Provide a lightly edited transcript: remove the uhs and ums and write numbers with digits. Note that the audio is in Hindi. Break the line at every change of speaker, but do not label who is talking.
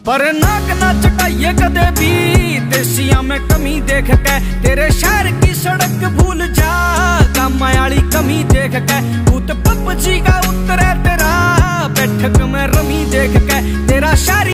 पर नाक ना चटाइए कदे भी देसिया में कमी देख के, तेरे शहर की सड़क भूल जा काम आली कमी देख के।